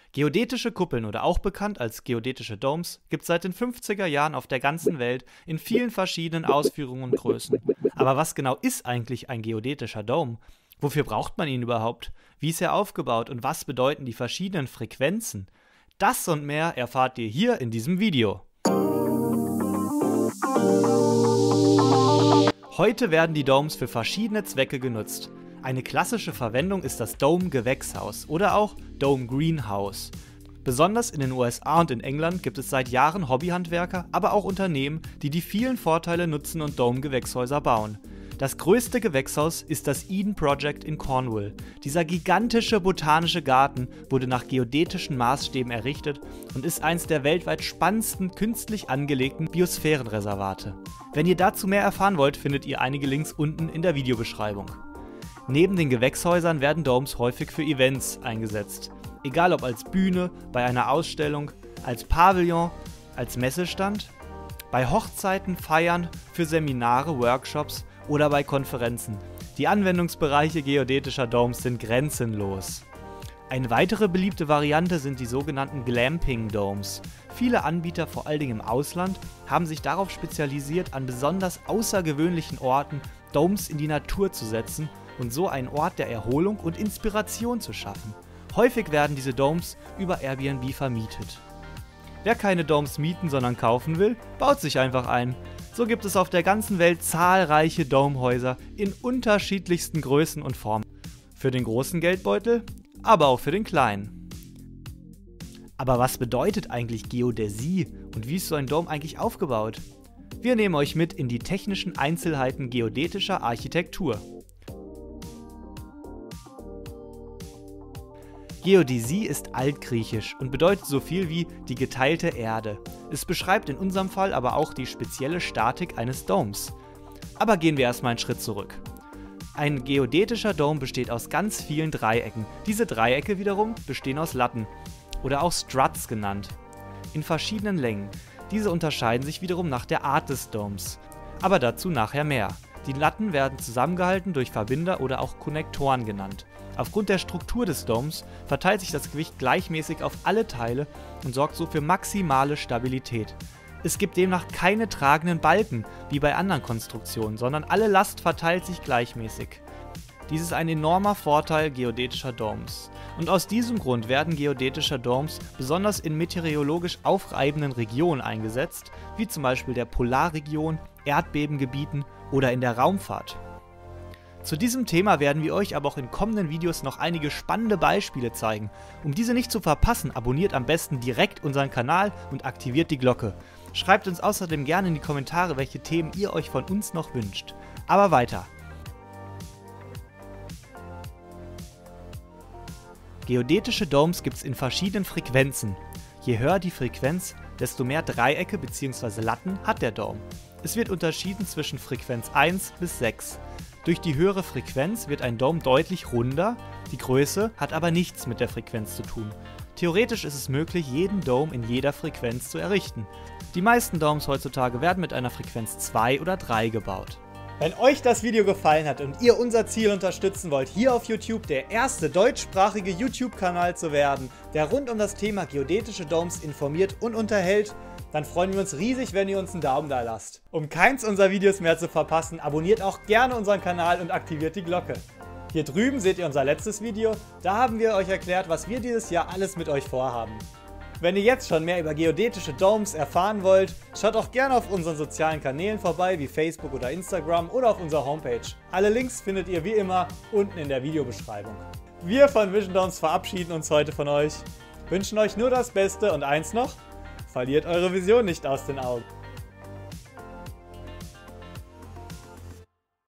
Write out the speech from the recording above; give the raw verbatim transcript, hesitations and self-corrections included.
Geodätische Kuppeln oder auch bekannt als geodätische Domes gibt es seit den fünfziger Jahren auf der ganzen Welt in vielen verschiedenen Ausführungen und Größen. Aber was genau ist eigentlich ein geodätischer Dome? Wofür braucht man ihn überhaupt? Wie ist er aufgebaut und was bedeuten die verschiedenen Frequenzen? Das und mehr erfahrt ihr hier in diesem Video. Heute werden die Domes für verschiedene Zwecke genutzt. Eine klassische Verwendung ist das Dome-Gewächshaus oder auch Dome-Greenhouse. Besonders in den U S A und in England gibt es seit Jahren Hobbyhandwerker, aber auch Unternehmen, die die vielen Vorteile nutzen und Dome-Gewächshäuser bauen. Das größte Gewächshaus ist das Eden Project in Cornwall. Dieser gigantische botanische Garten wurde nach geodätischen Maßstäben errichtet und ist eines der weltweit spannendsten künstlich angelegten Biosphärenreservate. Wenn ihr dazu mehr erfahren wollt, findet ihr einige Links unten in der Videobeschreibung. Neben den Gewächshäusern werden Domes häufig für Events eingesetzt. Egal ob als Bühne, bei einer Ausstellung, als Pavillon, als Messestand, bei Hochzeiten, Feiern, für Seminare, Workshops oder bei Konferenzen. Die Anwendungsbereiche geodätischer Domes sind grenzenlos. Eine weitere beliebte Variante sind die sogenannten Glamping Domes. Viele Anbieter, vor allen Dingen im Ausland, haben sich darauf spezialisiert, an besonders außergewöhnlichen Orten Domes in die Natur zu setzen und so einen Ort der Erholung und Inspiration zu schaffen. Häufig werden diese Domes über Airbnb vermietet. Wer keine Domes mieten, sondern kaufen will, baut sich einfach ein. So gibt es auf der ganzen Welt zahlreiche Domehäuser in unterschiedlichsten Größen und Formen. Für den großen Geldbeutel, aber auch für den kleinen. Aber was bedeutet eigentlich Geodäsie und wie ist so ein Dome eigentlich aufgebaut? Wir nehmen euch mit in die technischen Einzelheiten geodätischer Architektur. Geodäsie ist altgriechisch und bedeutet so viel wie die geteilte Erde. Es beschreibt in unserem Fall aber auch die spezielle Statik eines Domes. Aber gehen wir erstmal einen Schritt zurück. Ein geodätischer Dome besteht aus ganz vielen Dreiecken. Diese Dreiecke wiederum bestehen aus Latten oder auch Struts genannt, in verschiedenen Längen. Diese unterscheiden sich wiederum nach der Art des Domes, aber dazu nachher mehr. Die Latten werden zusammengehalten durch Verbinder oder auch Konnektoren genannt. Aufgrund der Struktur des Domes verteilt sich das Gewicht gleichmäßig auf alle Teile und sorgt so für maximale Stabilität. Es gibt demnach keine tragenden Balken wie bei anderen Konstruktionen, sondern alle Last verteilt sich gleichmäßig. Dies ist ein enormer Vorteil geodätischer Domes. Und aus diesem Grund werden geodätische Domes besonders in meteorologisch aufreibenden Regionen eingesetzt, wie zum Beispiel der Polarregion, Erdbebengebieten oder in der Raumfahrt. Zu diesem Thema werden wir euch aber auch in kommenden Videos noch einige spannende Beispiele zeigen. Um diese nicht zu verpassen, abonniert am besten direkt unseren Kanal und aktiviert die Glocke. Schreibt uns außerdem gerne in die Kommentare, welche Themen ihr euch von uns noch wünscht. Aber weiter. Geodätische Domes gibt es in verschiedenen Frequenzen. Je höher die Frequenz, desto mehr Dreiecke bzw. Latten hat der Dome. Es wird unterschieden zwischen Frequenz eins bis sechs. Durch die höhere Frequenz wird ein Dome deutlich runder, die Größe hat aber nichts mit der Frequenz zu tun. Theoretisch ist es möglich, jeden Dome in jeder Frequenz zu errichten. Die meisten Domes heutzutage werden mit einer Frequenz zwei oder drei gebaut. Wenn euch das Video gefallen hat und ihr unser Ziel unterstützen wollt, hier auf YouTube der erste deutschsprachige YouTube-Kanal zu werden, der rund um das Thema geodätische Domes informiert und unterhält, dann freuen wir uns riesig, wenn ihr uns einen Daumen da lasst. Um keins unserer Videos mehr zu verpassen, abonniert auch gerne unseren Kanal und aktiviert die Glocke. Hier drüben seht ihr unser letztes Video, da haben wir euch erklärt, was wir dieses Jahr alles mit euch vorhaben. Wenn ihr jetzt schon mehr über geodätische Domes erfahren wollt, schaut auch gerne auf unseren sozialen Kanälen vorbei, wie Facebook oder Instagram oder auf unserer Homepage. Alle Links findet ihr wie immer unten in der Videobeschreibung. Wir von Vision Domes verabschieden uns heute von euch, wünschen euch nur das Beste und eins noch: verliert eure Vision nicht aus den Augen.